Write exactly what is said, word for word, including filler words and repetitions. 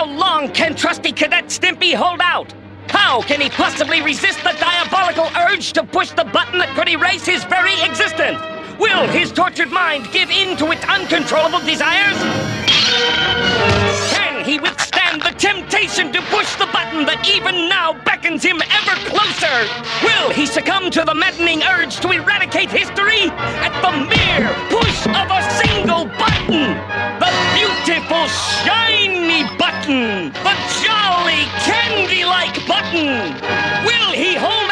How long can trusty Cadet Stimpy hold out? How can he possibly resist the diabolical urge to push the button that could erase his very existence? Will his tortured mind give in to its uncontrollable desires? Can he withstand the temptation to push the button that even now beckons him ever closer? Will he succumb to the maddening urge to eradicate history at the mere push of a single button? The beautiful, shiny button! The jolly, candy-like button! Will he hold